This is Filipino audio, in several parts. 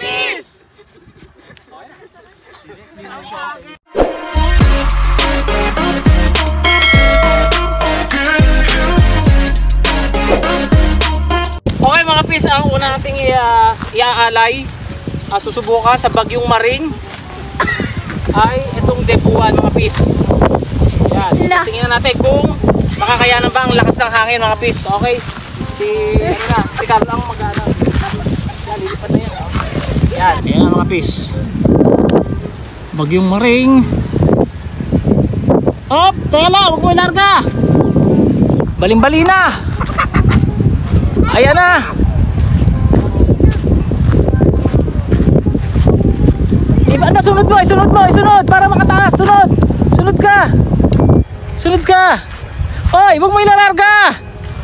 Peace! Okay mga pis, ang una nating iaalay at susubukan sa Bagyong Maring ay itong debuan mga pis. Yan, tingnan natin kung makakayanan ba ang lakas ng hangin mga pis. Okay, si Carlo ang mag-ano. Yan, lilipat na yan. Yan, yan mga pis. Bagyong Maring. Hop, teka lang, huwag mo ilarga. Baling-bali na. Ayan na. Iba na, sunod mo, isunod para makataas. Sunod ka. Oy, huwag mo ilalarga.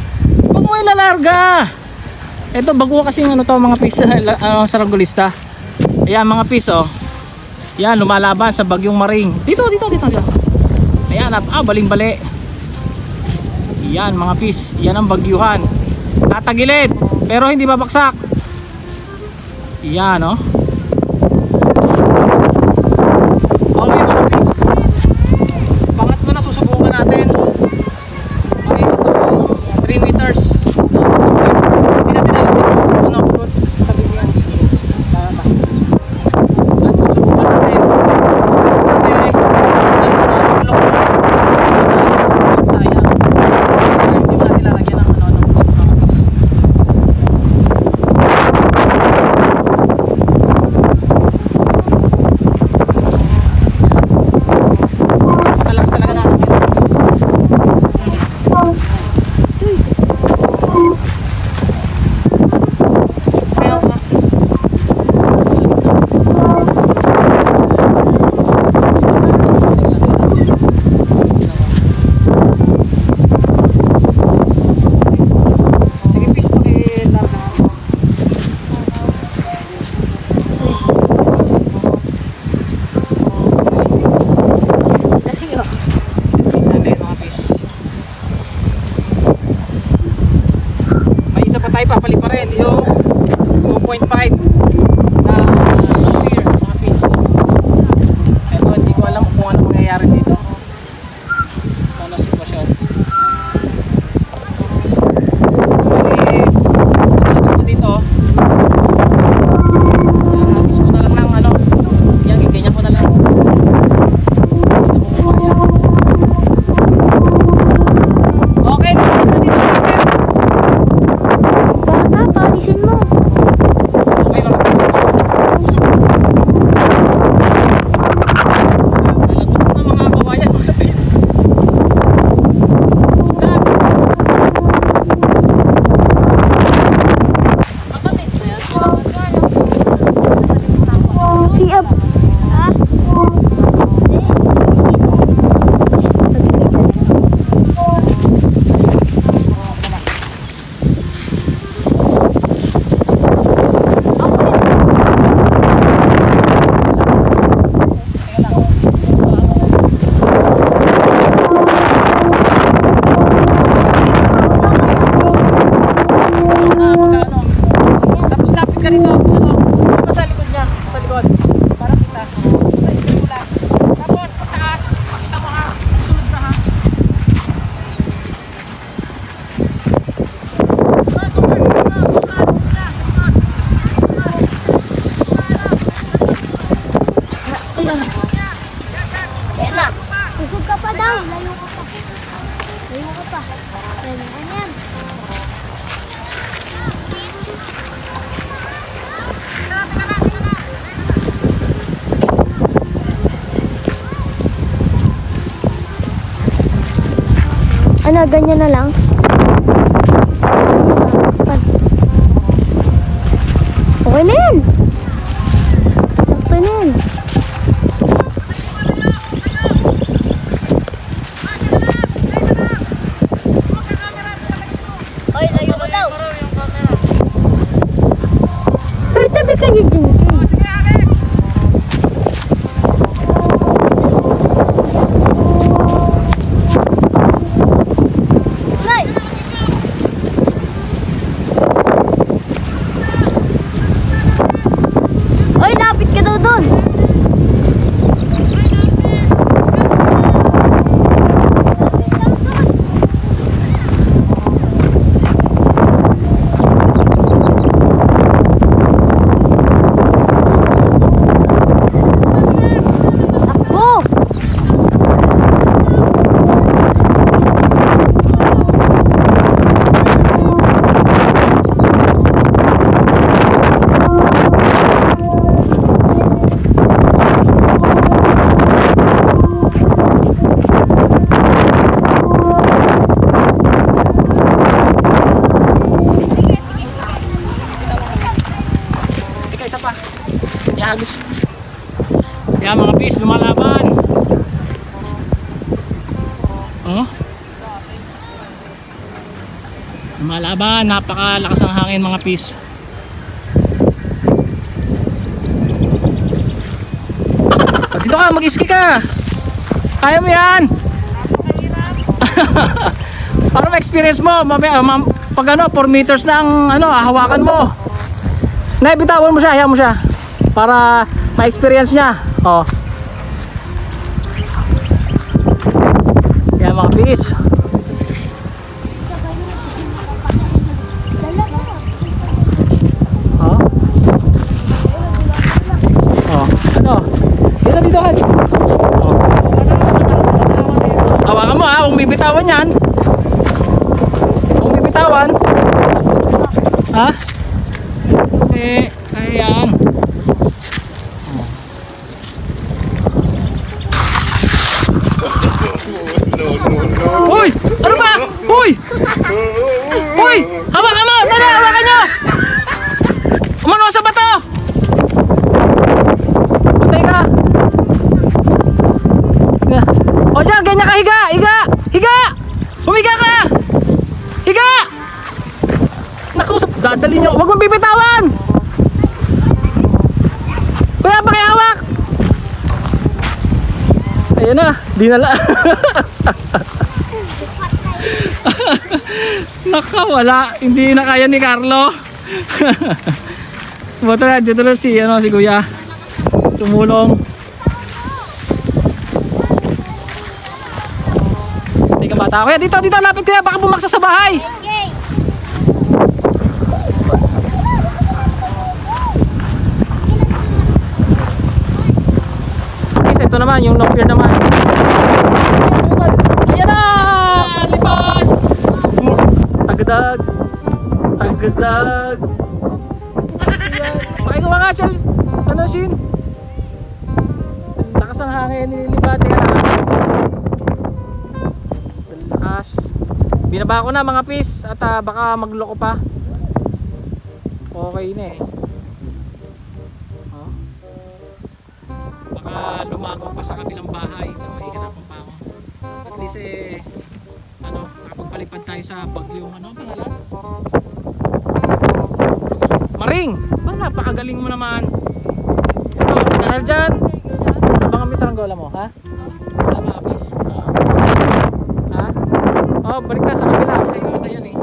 Ito bago kasi ano to mga pis, sarangolista. Ayan mga pis, oh. Yan, lumalaban sa Bagyong Maring. Dito. Ayan, baling-bali. Yan mga pis, yan ang bagyuhan. Tatagilid, pero hindi babaksak. Yan, oh. Okay mga pis, pangatlo na susubukan natin. Okay, ito 3 meters. Hindi natin alam ano fruit. Tabi yan. At susubukan natin. Kasi sayang. Kaya hindi mo natin lalagyan ng fruit mga pis. Malakas talaga natin. Sige pis, pakilarga. May isa pa tayo papali pa rin yung 2.5 na clear mga pis. Eto, hindi ko alam kung ano mangyayari dito. Ano sitwasyon. Ako dito. Yan, miss ko na lang ng ano. Yan, ganyan ko na lang. Hindi ko kumaya. Okay, na dito natin. Palisin mo. Okay mga pis, ito. Lalagot na mga kawayan mga pis. Kapatid mo yun? Siap. Ha? Tapos lapit ka dito. Tapos sa likod niya. Sa likod. Para kita. Sa likod mo lang. Tapos pagtaas. Pakita mo ha. Sunod ka ha. Ayan na. Usog ka pa daw. Layo ka pa. Ayan. Ano, ganyan na lang? Okay na yan. Sakto na yan. Oy, layo ka daw. Ay, tabi kayo dyan. Agos. Yan mga pis, lumalaban. Oh. Lumalaban, napakalakas ng hangin mga pis. Dito ka, mag-ski ka. Kaya mo yan. Para ma-experience mo, pag ano, 4 meters na ang ano, hawakan mo. Naibitawan mo siya, hayaan mo siya. Para ma-experience niya. Oh. Yan mga pis. Oh. Oh, ano? Dito ka. Oh. Hawakan mo ha, kung bibitawan yan. Kung bibitawan. Ha? Ayan. Uy! Ano ba? Uy! Uy! Hawakan mo! Dali! Hawakan nyo! Umano sa bato! Patay ka! O dyan, ganyan ka, higa! Higa! Higa! Humiga ka! Higa! Naku, dadali nyo. Huwag mong bibitawan! Kuya, pakihawak! Ayan na, di nala. Nakawala, hindi na kaya ni Carlo. Buto na, dito na si Kuya. Tumulong. Teka bata, Kuya, dito, lapit Kuya, baka bumaksa sa bahay. Ito naman, yung no fear naman. Ayan na! Lipad! Tagadag! Tagadag! Ayan. Pakagawa nga, Chal! Ano, Shin? Lakas ng hangin, nililipad. Teka lang. Lakas. Binaba ko na mga pis. At baka magloko pa. Okay na eh. Lumago pa sa kabilang bahay, mahihirapan pa ako. At least nakapagpalipad tayo sa bagyong pangalan? Maring! Ba, napakagaling mo naman. Dahil dyan, abangan mo yung saranggola mo, ha? Tama, apis? Ha? Oh, balik tayo sa kabila kasi yung mata yan eh.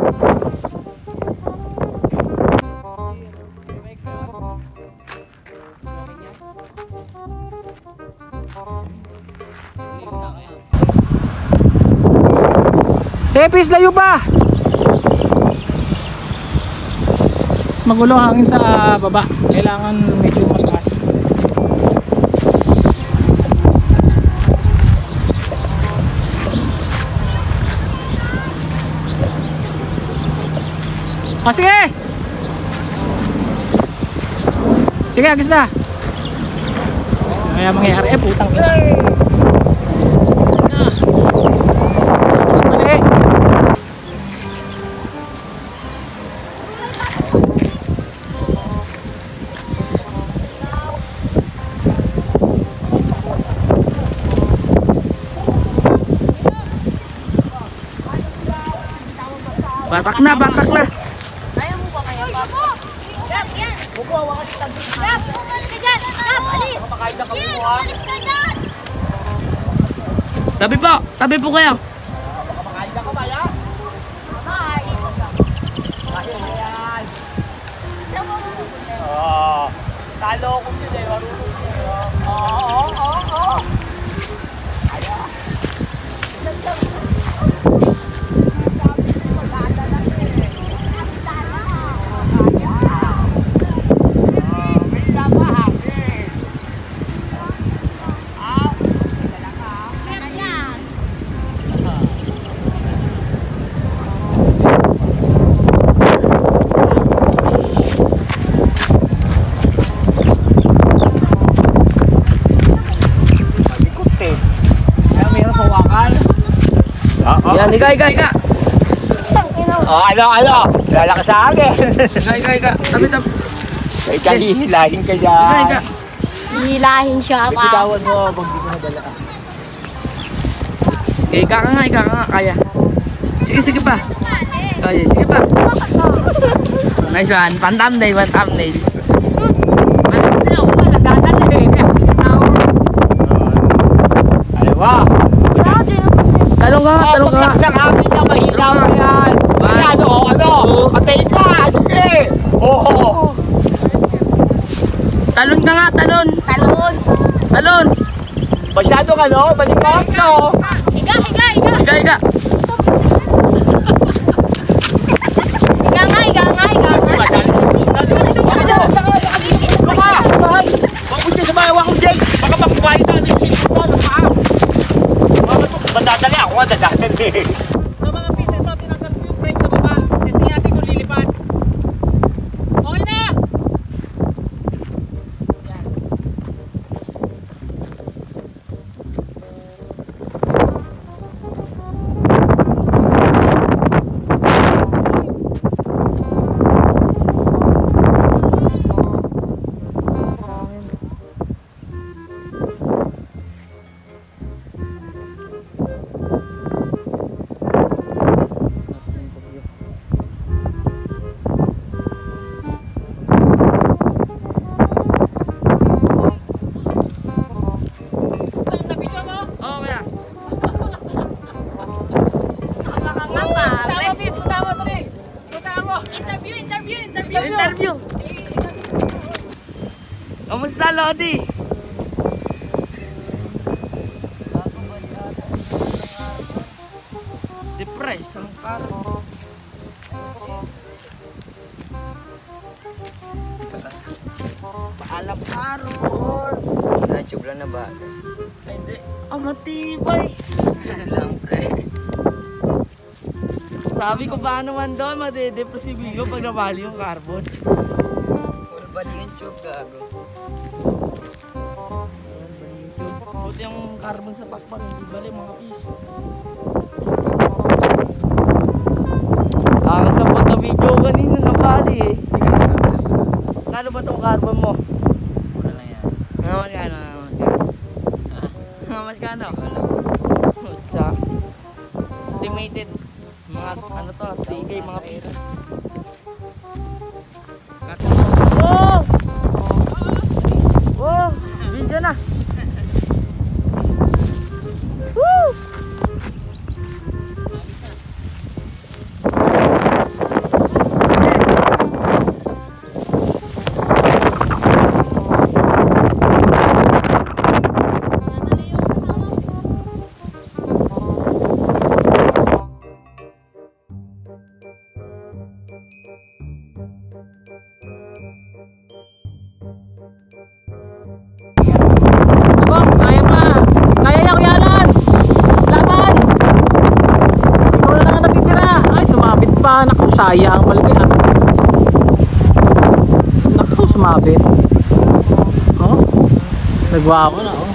Pis, layo pa! Magulo hangin sa baba. Kailangan medyo mataas. Sige! Sige, agis na! Kaya mangyayari putang ina. Batak na. Ayaw mo ba kaya, Papa? Gap, yan! Gap, umalis ka dyan! Gap, alis! Shin, umalis ka dyan! Tabi po kayo. Mama, ikot ka. Saan mo pupunta? Talo ko yun eh, marunong yun eh. Oo. Yan, higa. Oh, ano? Lala ka sa akin. Higa. Tabi. Ay, kahihilahin ka dyan. Higa. Hilahin siya pa. Bitawan mo kung di ko nadala. Ika nga, kaya. Sige pa. Kaya, sige pa. Nice one. Pan-thumbnail. Alawa. Talong ka. Paglakas ang hangin niya, mahina mo yan. Ano? Patay ka. Sige. Oo. Talon ka nga, talon. Masyadong malikot, no? Higa. Higa. Higa nga. Mapunta sa bayaw ako, Jake. Baka magkumain na. Madadali ako, madadali. So mga pis, ito tinanggal ko yung frame sa baba. Testing natin kung lilipad. Okay na! Yan. Interview. Kamusta, Lodi? Depress ang karo. Paalam karo. Na-tube lang na ba? Hindi. Matibay. Lang, pre. Sabi ko ba naman doon, madedepressive ko pag nabali yung carbon. Puro bali yung tube, gago. Buti yung carbon sa pakpak, hindi bali mga piso. Sa punta video kanina nabali eh. Kano ba itong carbon mo? Mura lang yan. Magkano? Sa estimated mga ano to, 3K mga piso. Oh! Oh! Video na! Woo! Naku, sayang malaki ah. Naku, sumabit. Oh, nagwa ako na oh.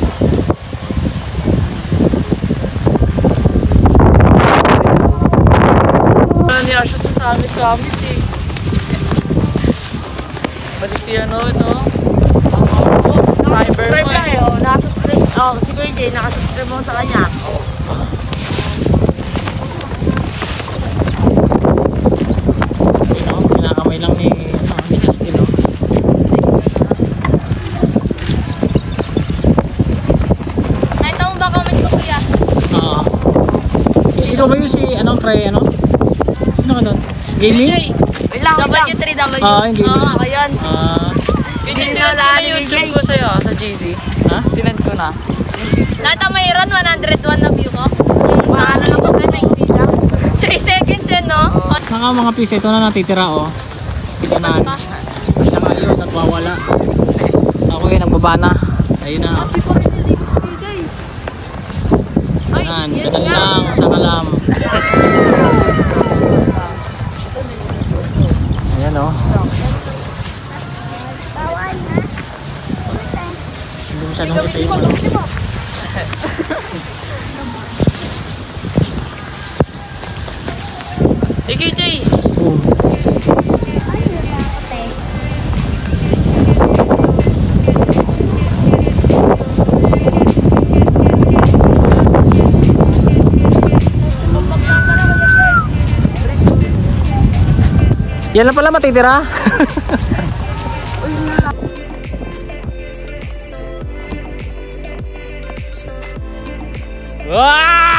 Hindi asya sa samit eh. Balik si ano ito? Subscriber mo eh. Nakasubscribe. Oh, si Kuya Jay, nakasubscribe mo sa kanya. Kinakamay lang ni Justin oh. Nakita mo ba comment ko, kuya? Oo. Ikaw ba yung si anong try ano? Sino ka doon? Gaming? W3W. Ah, yung gaming. Oo, ako yun. Hindi sinend ko na YouTube ko sa'yo sa GC. Ha? Sinend ko na. Nakita mo yun, 101 na view ko. Yung sa Paano lang ko sa'yo, may isi lang. 3 seconds yun, no? Mga piso, ito na natitira oh. Si Kanan. Saka yun, nagwawala. Ako yun, nagbaba na. Ayun na. Yan, ganun lang, sana lang. Ayan oh. Hindi masyadong kita yung ano. KJ! Yan lang pala matitira. Wow!